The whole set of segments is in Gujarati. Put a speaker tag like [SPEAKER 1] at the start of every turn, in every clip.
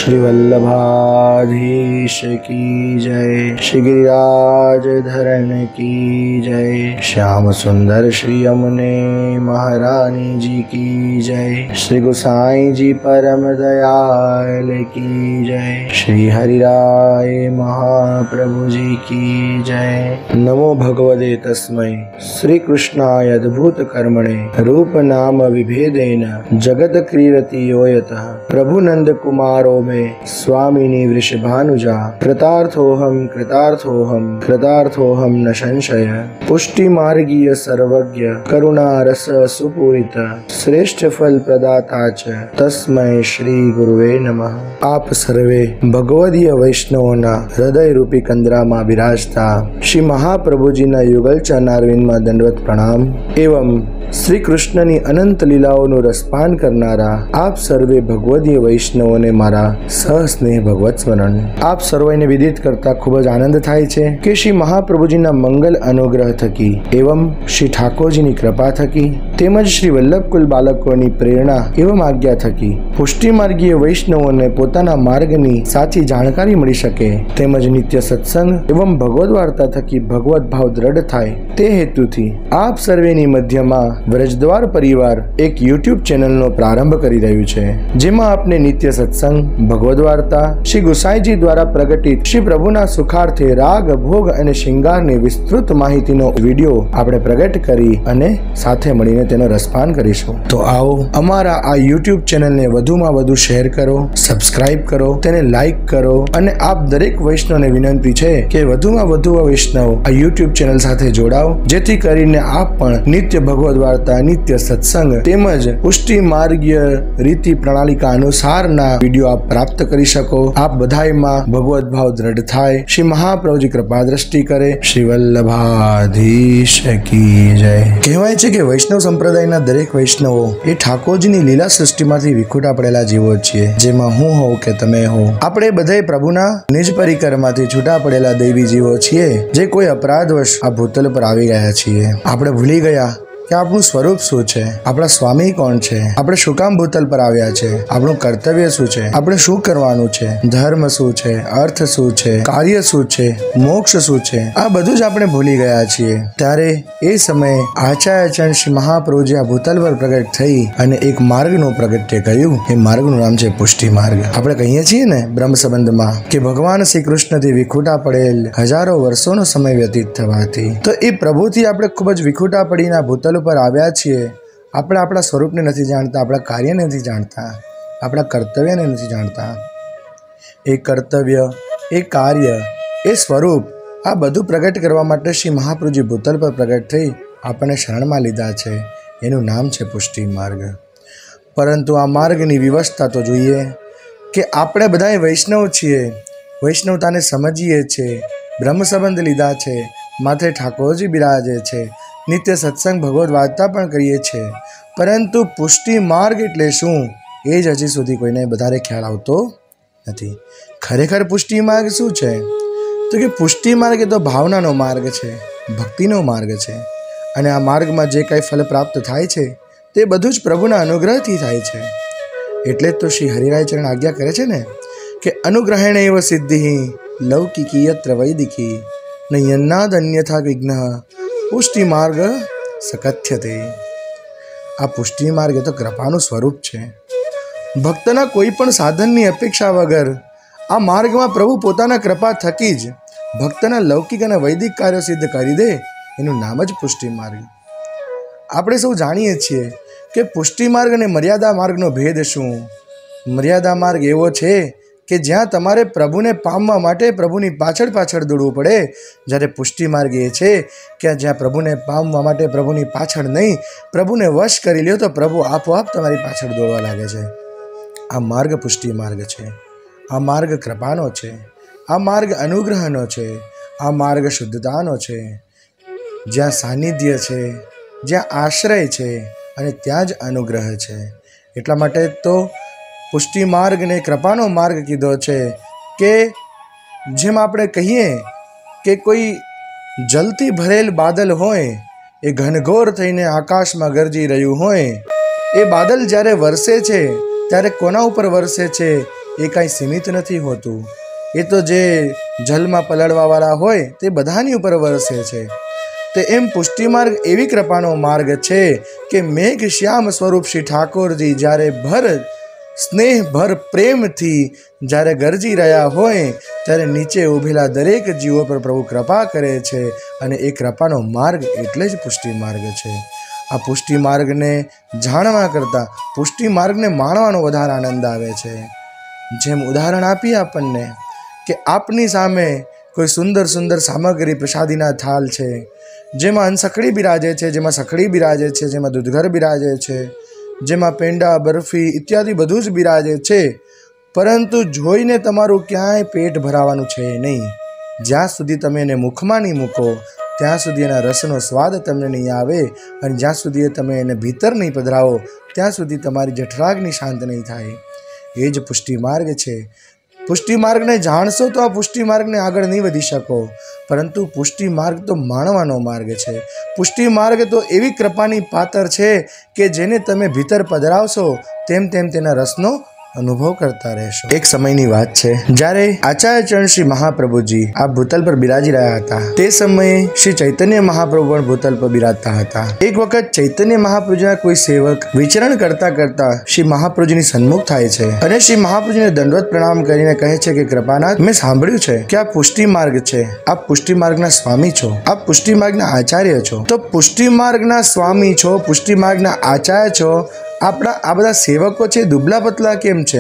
[SPEAKER 1] श्री वल्लभाधीश की जय। श्री गिरिराज धरण की जय। श्याम सुंदर श्री यमुने महारानी जी की जय। श्री गोसाई जी परम दयाल की जय। श्री हरिराय महाप्रभु जी की जय। नमो भगवते तस्मै श्री कृष्णाय अद्भुत कर्मणे रूप नाम विभेदेन जगत क्रीडति यो यतः प्रभु नंद कुमारो में स्वामिनी वृषभानुजा कृतार्थोहम कृतार्थोहम कृतार्थोहम न संशय। पुष्टि मार्गीय सर्वज्ञ करुणा रस सुपूरित श्रेष्ठ फल प्रदाता च तस्मै श्री गुरुवे नमः। आप सर्वे भगवदीय वैष्णवोना हृदय रूपी कंदराમાં બિરાજતા શ્રી મહાપ્રભુજીના યુગલ ચરણારવિંદમાં દંડવત પ્રણામ એવं શ્રી કૃષ્ણની અનંત લીલાઓનું રસપાન કરનારા આપ સર્વે ભગવદીય વૈષ્ણવોને મારા સહસ્નેહ ભગવત સ્મરણ। આપ સર્વેને વિદિત કરતા ખૂબ જ આનંદ થાય છે કે શ્રી મહાપ્રભુજીના મંગલ અનુગ્રહ થકી એવं શ્રી ઠાકોરજીની કૃપા થકી તેમજ શ્રી વલ્લભકુલ બાલકોની પ્રેરણા એવं આજ્ઞા થકી પુષ્ટિ માર્ગીય વૈષ્ણવોને પોતાના માર્ગની સાચી જાણકારી મળી શકે તેમજ નિત્ય સત્સંગ એवं ભગવદ વાર્તા થકી ભગવત ભાવ દ્રઢ થાય તે હેતુથી આપ સર્વેની મધ્યમાં વ્રજદ્વાર પરિવાર એક યુટ્યુબ ચેનલનો પ્રારંભ કરી રહ્યું છે, જેમાં આપને નિત્ય સત્સંગ, ભગવદ વાર્તા, શ્રી ગુસાઈજી દ્વારા પ્રગટિત શ્રી પ્રભુના સુખાર્થે રાગ ભોગ અને શૃંગારની વિસ્તૃત માહિતીનો વિડીયો આપણે પ્રગટ કરી અને સાથે મળીને તેનો રસપાન કરીશું। તો આવો અમારા આ યુટ્યુબ ચેનલને વધુમાં વધુ શેર કરો, સબસ્ક્રાઇબ કરો, તેને લાઈક કરો અને આપ દરેક વૈષ્ણવને વિનંતી છે કે વધુમાં વધુ વૈષ્ણવ આ યુટ્યુબ ચેનલ સાથે જોડાઓ, જેથી કરીને આપ પણ નિત્ય ભગવદ વાર્તા, નિત્ય સત્સંગ તેમજ પુષ્ટિ માર્ગીય રીતિ પ્રણાલિકા અનુસારના વિડીયો આપ પ્રાપ્ત કરી શકો। આપ બધાયમાં ભગવદ ભાવ દ્રઢ થાય। શ્રી મહાપ્રભુજી કૃપા દ્રષ્ટિ કરે। શ્રી વલ્લભાધીશ કી જય। કહેવાય છે કે વૈષ્ણવ સંપ્રદાયના દરેક વૈષ્ણવો એ ઠાકોરજીની લીલા સૃષ્ટિમાંથી વિખૂટા પડેલા જીવો છીએ, જેમાં હું હોઉં કે તમે હો। આપણે બધાય પ્રભુના નિજ પરિકરમાંથી છૂટા પડેલા દૈવી જીવો છીએ, જે કોઈ અપરાધવશ આ ભૂતલ પર આવી ગયા છીએ। આપણે ભૂલી ગયા કે આપણું સ્વરૂપ શું છે, આપણા સ્વામી કોણ છે, આપણે શું કામ ભૂતલ પર આવ્યા છે, આપણું કર્તવ્ય શું છે, આપણે શું કરવાનું છે, ધર્મ શું છે, અર્થ શું છે, કાર્ય શું છે, મોક્ષ શું છે, આ બધું જ આપણે ભૂલી ગયા છીએ। ત્યારે એ સમયે આચાર્યચરણ શ્રી મહાપ્રભુજી આ ભૂતલ પર પ્રગટ થઈ અને એક માર્ગનું પ્રગટ્ય કર્યું। એ માર્ગનું નામ છે પુષ્ટિ માર્ગ। આપણે કહીએ છીએ ને બ્રહ્મ સંબંધમાં કે ભગવાન શ્રી કૃષ્ણથી વિખૂટા પડેલ હજારો વર્ષોનો સમય વ્યતીત થવાથી તો એ પ્રભુથી આપણે ખૂબ જ વિખૂટા પડીને ભૂતલ પર આવ્યા છીએ। આપણે આપણા સ્વરૂપને નથી જાણતા, આપણા કાર્યને નથી જાણતા, આપણા કર્તવ્યને નથી જાણતા। એ કર્તવ્ય, એ કાર્ય, એ સ્વરૂપ આ બધું પ્રગટ કરવા માટે શ્રી મહાપ્રભુજી ભૂતલ પર પ્રગટ થઈ આપણને શરણમાં લીધા છે। એનું નામ છે પુષ્ટિ માર્ગ। પરંતુ આ માર્ગની વ્યવસ્થા તો જોઈએ કે આપણે બધાએ વૈષ્ણવ છીએ, વૈષ્ણવતાને સમજીએ છીએ, બ્રહ્મ સંબંધ લીધા છે, માથે ઠાકોરજી બિરાજે છે, નિત્ય સત્સંગ ભગવદ વાર્તા પણ કરીએ છીએ, પરંતુ પુષ્ટિ માર્ગ એટલે શું એ જ હજી સુધી કોઈને વધારે ખ્યાલ આવતો નથી। ખરેખર પુષ્ટિ માર્ગ શું છે? તો કે પુષ્ટિ માર્ગ એ તો ભાવનાનો માર્ગ છે, ભક્તિનો માર્ગ છે, અને આ માર્ગમાં જે કંઈ ફલ પ્રાપ્ત થાય છે તે બધું જ પ્રભુના અનુગ્રહથી થાય છે। એટલે જ તો શ્રી હરિરાય ચરણ આજ્ઞા કરે છે ને કે અનુગ્રહેણ એવ સિદ્ધિ લૌકિકી યત્ર વૈદિકી ન યન્નાદ અન્યથા વિઘ્ન પુષ્ટિ માર્ગ સકથ્યતે। આ પુષ્ટિ માર્ગ એ તો કૃપાનું સ્વરૂપ છે। ભક્તના કોઈ પણ સાધનની અપેક્ષા વગર આ માર્ગમાં પ્રભુ પોતાના કૃપા થકી જ ભક્તના લૌકિક અને વૈદિક કાર્યો સિદ્ધ કરી દે, એનું નામ જ પુષ્ટિ માર્ગ। આપણે સૌ જાણીએ છીએ કે પુષ્ટિ માર્ગ અને મર્યાદા માર્ગનો ભેદ શું। મર્યાદા માર્ગ એવો છે કે જ્યાં તમારે પ્રભુને પામવા માટે પ્રભુની પાછળ પાછળ દોડવું પડે, જ્યારે પુષ્ટિ માર્ગ એ છે કે જ્યાં પ્રભુને પામવા માટે પ્રભુની પાછળ નહીં, પ્રભુને વશ કરી લ્યો તો પ્રભુ આપોઆપ તમારી પાછળ દોડવા લાગે છે। આ માર્ગ પુષ્ટિ માર્ગ છે। આ માર્ગ કૃપાનો છે, આ માર્ગ અનુગ્રહનો છે, આ માર્ગ શુદ્ધતાનો છે। જ્યાં સાનિધ્ય છે, જ્યાં આશ્રય છે અને ત્યાં જ અનુગ્રહ છે। એટલા માટે તો પુષ્ટિ માર્ગને કૃપાનો માર્ગ કીધો છે કે જેમ આપણે કહીએ કે કોઈ જલથી ભરેલ બાદલ હોય, એ ઘનઘોર થઈને આકાશમાં ગરજી રહ્યું હોય, એ બાદલ જ્યારે વરસે છે ત્યારે કોના ઉપર વરસે છે એ કાંઈ સીમિત નથી હોતું, એ તો જે જલમાં પલળવાવાળા હોય તે બધાની ઉપર વરસે છે। તે એમ પુષ્ટિ માર્ગ એવી કૃપાનો માર્ગ છે કે મેઘ શ્યામ સ્વરૂપ શ્રી ઠાકોરજી જ્યારે ભર સ્નેહ ભર પ્રેમથી જ્યારે ગરજી રહ્યા હોય ત્યારે નીચે ઊભેલા દરેક જીવો પર પ્રભુ કૃપા કરે છે, અને એ કૃપાનો માર્ગ એટલે જ પુષ્ટિ માર્ગ છે। આ પુષ્ટિ માર્ગને જાણવા કરતાં પુષ્ટિ માર્ગને માણવાનો વધારે આનંદ આવે છે। જેમ ઉદાહરણ આપીએ આપણને કે આપની સામે કોઈ સુંદર સુંદર સામગ્રી પ્રસાદીના થાળ છે, જેમાં અનસકડી બિરાજે છે, જેમાં સખડી બિરાજે છે, જેમાં દૂધઘર બિરાજે છે, જેમાં પેંડા બરફી ઇત્યાદિ બધું જ બિરાજે છે, પરંતુ જોઈને તમારું ક્યાંય પેટ ભરાવાનું છે નહીં। જ્યાં સુધી તમે એને મુખમાં નહીં મૂકો ત્યાં સુધી એના રસનો સ્વાદ તમને નહીં આવે, અને જ્યાં સુધી તમે એને ભીતર નહીં પધરાવો ત્યાં સુધી તમારી જઠરાગ્નિ શાંત નહીં થાય। એ જ પુષ્ટિ માર્ગ છે। પુષ્ટિ માર્ગને જાણશો તો આ પુષ્ટિ માર્ગને આગળ નહીં વધી શકો, પરંતુ પુષ્ટિ માર્ગ તો માણવાનો માર્ગ છે। પુષ્ટિ માર્ગ તો એવી કૃપાની પાત્ર છે કે જેને તમે ભીતર પધરાવશો તેમ તેમ તેના રસનો અનુભવ કરતા રહેશો। એક સમયની વાત છે જ્યારે આચાર્ય ચરણ શ્રી મહાપ્રભુજી આ ભૂતલ પર બિરાજી રહ્યા હતા। તે સમયે શ્રી ચૈતન્ય મહાપ્રભુ પણ ભૂતલ પર બિરાજતા હતા। એક વખત ચૈતન્ય મહાપ્રભુજીના કોઈ સેવક વિચરણ કરતા કરતા શ્રી મહાપ્રભુજીની સન્મુખ થાય છે અને શ્રી મહાપ્રભુજીને દંડવત પ્રણામ કરીને કહે છે કે કૃપાનાથ, મેં સાંભળ્યું છે કે આ પુષ્ટિ માર્ગ છે, આપ પુષ્ટિ માર્ગના સ્વામી છો, આપ પુષ્ટિ માર્ગના આચાર્ય છો, તો પુષ્ટિ માર્ગના સ્વામી છો, પુષ્ટિ માર્ગના આચાર્ય છો, આપણા આ બધા સેવકો છે દુબલા પતલા કેમ છે?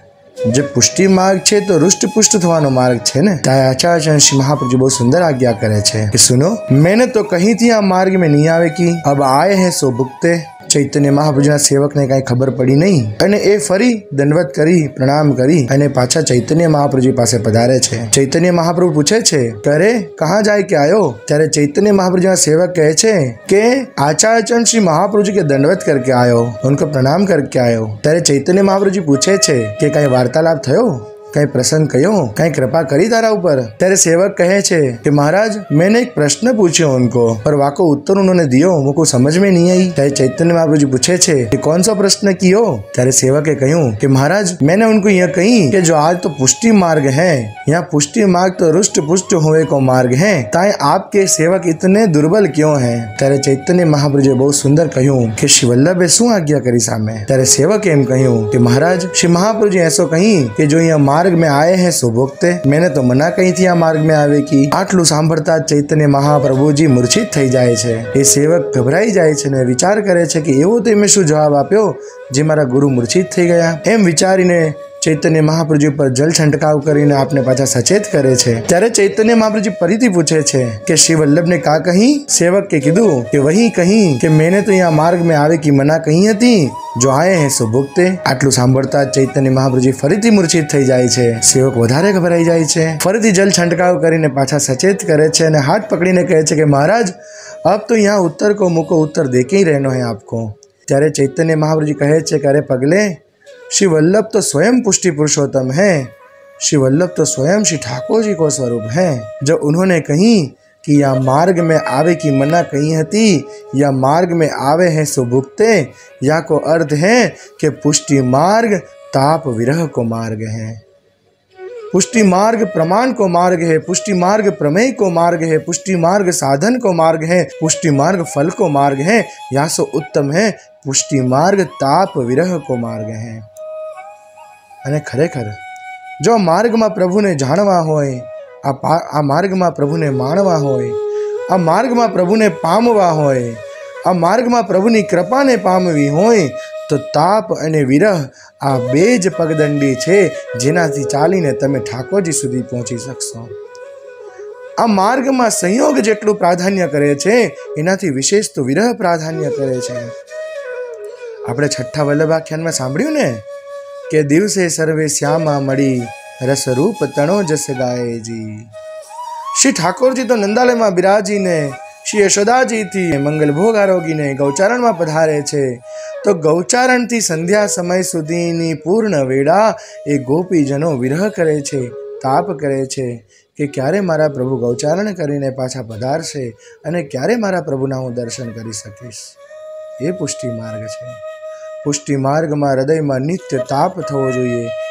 [SPEAKER 1] જે પુષ્ટિ માર્ગ છે તો रुष्ट-पुष्ट થવાનો માર્ગ છે ને। ત્યારે आचार्य श्री महाप्रभु बहुत सुंदर आज्ञा करे छे कि सुनो, मैंने तो कही थी आ मार्ग में नहीं आवे की, अब आए हैं सो भुगते। चैतन्य महाप्रभुना सेवकने कांई खबर पड़ी नहीं અને એ ફરી દંડવત કરી પ્રણામ કરી અને પાછા ચૈતન્ય મહાપ્રભુજી પાસે પધારે છે। ચૈતન્ય મહાપ્રભુ પૂછે છે કે અરે कहाँ जाए के आयो? ત્યારે ચૈતન્ય મહાપ્રભુજીના સેવક કહે છે કે आचार्य चरण श्री महाप्रभुजी के दंडवत करके आयो, उनको प्रणाम करके आयो। ત્યારે ચૈતન્ય મહાપ્રભુજી પૂછે છે કે કઈ વાર્તાલાપ થયો, कई प्रसंग कयो, कई कृपा करी तारा ऊपर? तेरे सेवक कहे छे कि महाराज मैंने एक प्रश्न पूछो उनको, पर वाको उत्तर उन्होंने दियो, मुझको समझ में नहीं आई। तेरे चैतन्य महाप्रभु जी पूछे छे कि कौन सा प्रश्न कियो? तेरे सेवके कहूं कि महाराज मैंने उनको यह कही कि जो आज तो पुष्टि मार्ग है, यहाँ पुष्टि मार्ग तो रुष्ट पुष्ट होवे को मार्ग है, ताए आपके सेवक इतने दुर्बल क्यों हैं? तेरे चैतन्य महाप्रभु जी बहुत सुंदर कहूं कि श्री वल्लभे शू आज्ञा करी सामे? तेरे सेवक एम कहूं कि महाराज श्री महाप्रभु जी ऐसो कही कि जो यहाँ मार्ग में आए हैं सो भोगते, मैंने तो मना कही थी आ मार्ग में आवे की। आटलू सांभळता चैतन्य महाप्रभुजी मूर्छित थई जाए छे। ए सेवक गभराई जाए छे ने विचार करे छे कि एवो तो मैं शुं जवाब आप्यो जे मारा गुरु मूर्छित थई गया। एम विचारीने चैतन्य महाप्रभुजी पर जल छंटकाव करीने आपने पाछा सचेत करे छे। त्यारे चैतन्य महाप्रभुजी फरीथी पूछे छे कि श्री वल्लभ ने का कही? सेवक के कीधु कि वही कही कि मैंने तो यहाँ मार्ग में आवे की मना कही हती, जो आए हैं सो भुगते। आटलू सांभळता चैतन्य महाप्रभुजी फरीथी मूर्छित थई जाय छे। सेवक वधारे गभराई जाय छे। फरीथी जल छंटकाव करीने पाछा सचेत करे छे અને हाथ पकड़ीने कहे छे कि महाराज अब तो यहाँ उत्तर को मुको उत्तर देके ही रहनो है आपको। त्यारे चैतन्य महाप्रभुजी कहे छे कि अरे पगले, श्री वल्लभ तो स्वयं पुष्टि पुरुषोत्तम है, श्री वल्लभ तो स्वयं श्री ठाकुर जी को स्वरूप है। जो उन्होंने कही कि या मार्ग में आवे की मना कही हती, या मार्ग में आवे हैं सो भुगते, या को अर्थ है कि पुष्टि मार्ग ताप विरह को मार्ग है, पुष्टि मार्ग प्रमाण को मार्ग है, पुष्टि मार्ग प्रमेय को मार्ग है, पुष्टि मार्ग साधन को मार्ग है, पुष्टि मार्ग फल को मार्ग है, या सो उत्तम है पुष्टि मार्ग ताप विरह को मार्ग है। અને ખરેખર જો માર્ગમાં પ્રભુને જાણવા હોય, આ માર્ગમાં પ્રભુને માણવા હોય, આ માર્ગમાં પ્રભુને પામવા હોય, આ માર્ગમાં પ્રભુની કૃપાને પામવી હોય, તો તાપ અને વિરહ આ બે જ પગદંડી છે જેનાથી ચાલીને તમે ઠાકોરજી સુધી પહોંચી શકશો। આ માર્ગમાં સંયોગ જેટલું પ્રાધાન્ય કરે છે એનાથી વિશેષ તો વિરહ પ્રાધાન્ય કરે છે। આપણે છઠ્ઠા વલ્લભ આખ્યાનમાં સાંભળ્યું ને કે દિવસે સર્વે શ્યામા મળી રસરૂપ તણો જસ ગાય जी। श्री ठाकुर जी तो नंदालय में बिराजी ने श्री यशोदा जी थी मंगल भोग आरोगी ने गौचारण में पधारे छे। तो गौचारण थी संध्या समय सुधीनी पूर्ण वेड़ा ए गोपीजनों विरह करे छे, ताप करे छे कि क्यारे मारा प्रभु गौचारण करीने पाछा पधारशे अने क्यारे मारा प्रभुना हूँ दर्शन करी सकीश। ए पुष्टि मार्ग छे। पुष्टि मार्ग में हृदय में नित्य ताप थवो जोईए,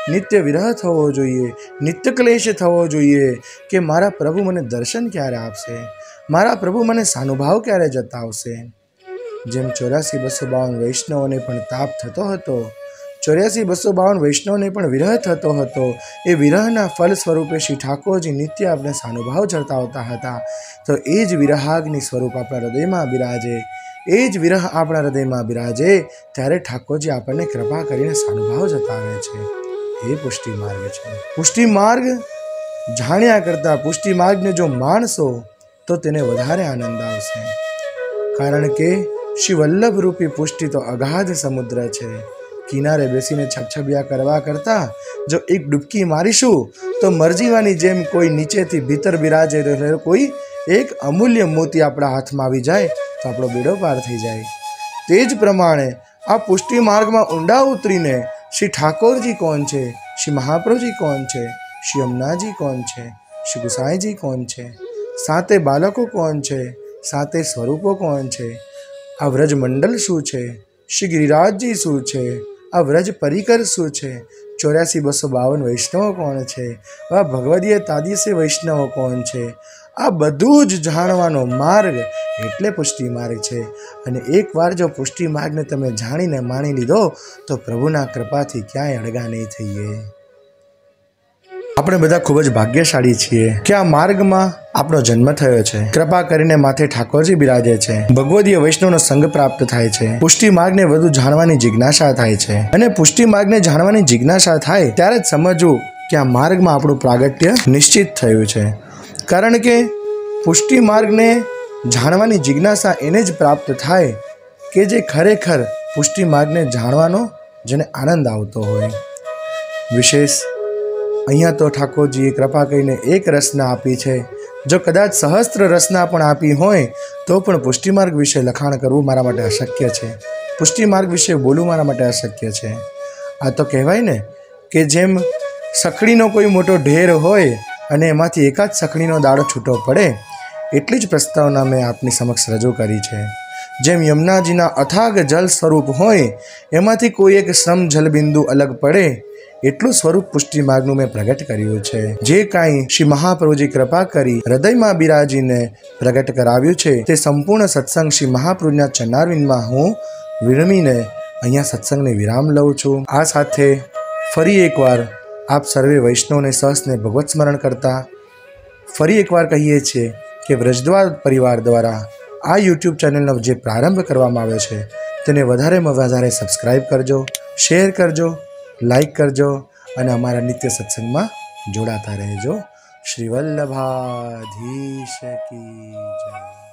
[SPEAKER 1] नित्य विरह थवो जोईए, नित्य क्लेश थवो जोईए कि मारा प्रभु मने दर्शन क्यारे आपशे, मारा प्रभु मने सानुभाव क्यारे जतावशे। जेम 84-252 वैष्णवोने पण ताप थतो हतो, 84-252 वैष्णवोने पण विरह थतो हतो, ए विरहना फल स्वरूपे श्री ठाकुरजी नित्य आपने सानुभाव जतावता हता। तो ए ज विरहाग्नि स्वरूप आपणा हृदयमां बिराजे, ए ज विरह आपणा हृदयमां बिराजे त्यारे ठाकुरजी आपणे कृपा करीने सानुभाव जतावे छे। हे पुष्टि मार्ग छे। पुष्टि मार्ग जाण्या करता पुष्टि मार्ग ने जो माणसो तो तेने वधारे आनंद आवशे, कारण के श्री वल्लभ रूपी पुष्टि तो अगाध समुद्र छे। किनारे बेसीने छबछबिया करवा करता जो एक डुबकी मारीशुं तो मरजीवानी जेम कोई नीचेथी भीतर बिराजे रहेलो कोई एक अमूल्य मोती आपणा हाथमां आवी जाए तो आपणो बेड़ो पार थई जाए। तेज प्रमाणे आ पुष्टि मार्गमां ऊंडा उतरीने श्री ठाकुरजी कौन छे, श्री महाप्रभुजी कौन छे, श्री यमुनाजी कौन छे, श्री गुसाईजी कौन छे, साते बालको कौन छे, साते स्वरूपो कौन छे, आ व्रज मंडल शुं छे, श्री गिरिराजजी शुं छे, आ व्रज परिकर शुं छे, 84-252 वैष्णव कोण छे, आ भगवदीय तादीसे वैष्णव कोण छे, आ बधुं ज जाणवानो मार्ग एटले पुष्टि मार्ग छे। अने एक वार जो पुष्टि मार्ग ने तमे जाणीने माणी लीधो तो प्रभुना कृपाथी क्यांय अडगा नहीं थईए। આપણે બધા ખૂબ જ ભાગ્યશાળી છીએ કે આ માર્ગમાં આપણો જન્મ થયો છે। કૃપા કરીને માથે ઠાકોરજી બિરાજે છે, ભગવદીય વૈષ્ણવનો સંગ પ્રાપ્ત થાય છે, પુષ્ટિ માર્ગને વધુ જાણવાની જિજ્ઞાસા થાય છે અને પુષ્ટિ માર્ગને જાણવાની જિજ્ઞાસા થાય ત્યારે જ સમજવું કે આ માર્ગમાં આપણું પ્રાગટ્ય નિશ્ચિત થયું છે। કારણ કે પુષ્ટિ માર્ગને જાણવાની જિજ્ઞાસા એને જ પ્રાપ્ત થાય કે જે ખરેખર પુષ્ટિ માર્ગને જાણવાનો જેને આનંદ આવતો હોય। વિશેષ અહીંયા તો ઠાકોરજીએ કૃપા કરીને એક રસના આપી છે, જો કદાચ સહસ્ત્ર રસના પણ આપી હોય તો પણ પુષ્ટિ માર્ગ વિશે લખાણ કરવું મારા માટે અશક્ય છે, પુષ્ટિ માર્ગ વિશે બોલવું મારા માટે અશક્ય છે। આ તો કહેવાય ને કે જેમ સખડીનો કોઈ મોટો ઢેર હોય અને એમાંથી એકાદ સખડીનો દાડો છૂટો પડે એટલી જ પ્રસ્તાવના મેં આપની સમક્ષ રજૂ કરી છે। જેમ યમુનાજીના અથાગ જલ સ્વરૂપ હોય એમાંથી કોઈ એક સમ જલબિંદુ અલગ પડે એટલું સ્વરૂપ પુષ્ટિ માર્ગનું મેં પ્રગટ કર્યું છે। જે કાંઈ શ્રી મહાપ્રભુજી કૃપા કરી હૃદયમાં બિરાજીને પ્રગટ કરાવ્યું છે તે સંપૂર્ણ સત્સંગ શ્રી મહાપ્રભુના ચરણારવિંદમાં હું વિરમીને અહીંયા સત્સંગને વિરામ લઉં છું। આ સાથે ફરી એકવાર આપ સર્વે વૈષ્ણવને સહસને ભગવત સ્મરણ કરતા ફરી એકવાર કહીએ છીએ કે વ્રજદ્વાર પરિવાર દ્વારા આ યુટ્યુબ ચેનલનો જે પ્રારંભ કરવામાં આવ્યો છે તેને વધારેમાં વધારે સબસ્ક્રાઈબ કરજો, શેર કરજો, लाइक करजो અને અમારા નિત્ય સત્સંગમાં જોડાતા રહેજો। શ્રી વલ્લભાધીશ કી જય।